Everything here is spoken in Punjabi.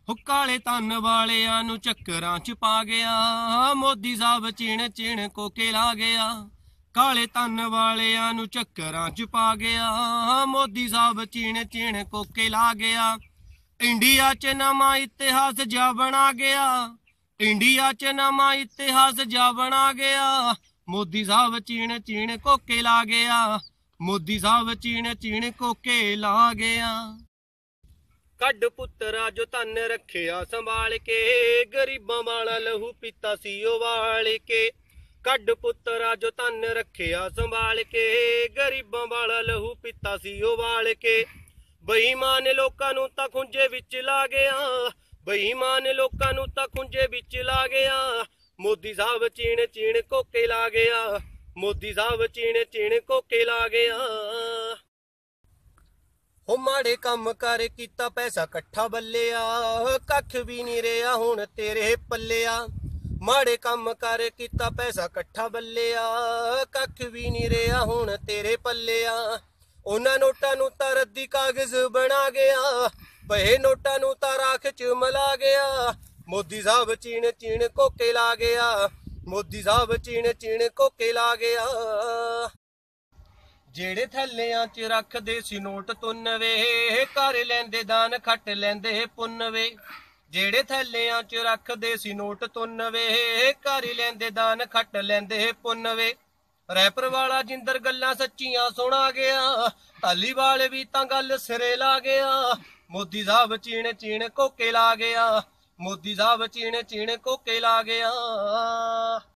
ਹੋ ਕਾਲੇ ਧਨ ਵਾਲਿਆਂ ਨੂੰ ਚੱਕਰਾਂ 'ਚ ਪਾ ਗਿਆ, ਮੋਦੀ ਸਾਹਿਬ ਚੀਣ ਚੀਣ ਕੋਕੇ ਲਾ ਗਿਆ। ਕਾਲੇ ਧਨ ਵਾਲਿਆਂ ਨੂੰ ਚੱਕਰਾਂ 'ਚ ਪਾ ਗਿਆ, ਮੋਦੀ ਸਾਹਿਬ ਚੀਣ ਚੀਣ ਕੋਕੇ ਲਾ ਗਿਆ। ਇੰਡੀਆ 'ਚ ਨਵਾਂ ਇਤਿਹਾਸ ਜਾ ਬਣਾ ਗਿਆ, ਇੰਡੀਆ 'ਚ ਨਵਾਂ ਇਤਿਹਾਸ ਜਾ ਬਣਾ ਗਿਆ। ਮੋਦੀ ਸਾਹਿਬ ਚੀਣ ਚੀਣ ਕੋਕੇ ਲਾ ਗਿਆ, ਮੋਦੀ ਸਾਹਿਬ ਚੀਣ ਚੀਣ ਕੋਕੇ ਲਾ ਗਿਆ। ਕੱਢ ਪੁੱਤਰਾ ਜੋ ਧਨ ਰੱਖਿਆ ਸੰਭਾਲ ਕੇ, ਗਰੀਬਾਂ ਵਾਲਾ ਲਹੂ ਪੀਤਾ ਸੀ ਉਬਾਲ ਕੇ। ਕੱਢ ਪੁੱਤਰਾ ਜੋ ਧਨ ਰੱਖਿਆ ਸੰਭਾਲ ਕੇ, ਗਰੀਬਾਂ ਵਾਲਾ ਲਹੂ ਪੀਤਾ ਸੀ ਉਬਾਲ ਕੇ। ਬੇਈਮਾਨ ਲੋਕਾਂ ਨੂੰ ਤਾਂ ਖੁੰਝੇ ਵਿੱਚ ਲਾ ਗਿਆ, ਬੇਈਮਾਨ ਲੋਕਾਂ ਨੂੰ ਤਾਂ ਖੁੰਝੇ ਵਿੱਚ ਲਾ ਗਿਆ। ਮੋਦੀ ਸਾਹਿਬ ਚੀਣ ਚੀਣ ਕੋਕੇ ਲਾ ਗਿਆ, ਮੋਦੀ ਸਾਹਿਬ ਚੀਣ ਚੀਣ ਕੋਕੇ ਲਾ ਗਿਆ। ਹੋ ਮਾੜੇ ਕੰਮ ਕਰ ਕੀਤਾ ਪੈਸਾ ਇਕੱਠਾ ਬੱਲਿਆ, ਕੱਖ ਵੀ ਨਹੀਂ ਰਿਹਾ ਹੁਣ ਤੇਰੇ ਪੱਲਿਆ। ਮਾੜੇ ਕੰਮ ਕਰ ਕੀਤਾ ਪੈਸਾ ਇਕੱਠਾ ਬੱਲਿਆ, ਕੱਖ ਵੀ ਨਹੀਂ ਰਿਹਾ ਹੁਣ ਤੇਰੇ ਪੱਲਿਆ। ਉਹਨਾਂ ਨੋਟਾਂ ਨੂੰ ਤਾਂ ਰੱਦੀ ਕਾਗਜ਼ ਬਣਾ ਗਿਆ, ਪਏ ਨੋਟਾਂ ਨੂੰ ਤਾਂ ਰਾਖ 'ਚ ਮਿਲਾ ਗਿਆ। ਮੋਦੀ ਸਾਹਿਬ ਚੀਣ ਚੀਣ ਕੋਕੇ ਲਾ ਗਿਆ, ਮੋਦੀ ਸਾਹਿਬ ਚੀਣ ਚੀਣ ਕੋਕੇ ਲਾ ਗਿਆ। ਜਿਹੜੇ ਥੱਲਿਆਂ 'ਚ ਰੱਖਦੇ ਸੀ ਨੋਟ ਤੁੰਨਵੇ, ਕਰ ਲੈਂਦੇ ਦਾਨ ਖੱਟ ਲੈਂਦੇ ਪੁੰਨਵੇ। ਜਿਹੜੇ ਥੱਲਿਆਂ 'ਚ ਰੱਖਦੇ ਸੀ ਨੋਟ ਤੁੰਨਵੇ, ਕਰ ਲੈਂਦੇ ਦਾਨ ਖੱਟ ਲੈਂਦੇ ਪੁੰਨਵੇ। ਰੈਪਰ ਵਾਲਾ ਜਿੰਦਰ ਗੱਲਾਂ ਸੱਚੀਆਂ ਸੁਣਾ ਗਿਆ, ਧਾਲੀਵਾਲ ਵੀ ਤਾਂ ਗੱਲ ਸਿਰੇ ਲਾ ਗਿਆ। ਮੋਦੀ ਸਾਹਿਬ ਚੀਣ ਚੀਣ ਕੋਕੇ ਲਾ ਗਿਆ, ਮੋਦੀ ਸਾਹਿਬ ਚੀਣ ਚੀਣ ਕੋਕੇ ਲਾ ਗਿਆ।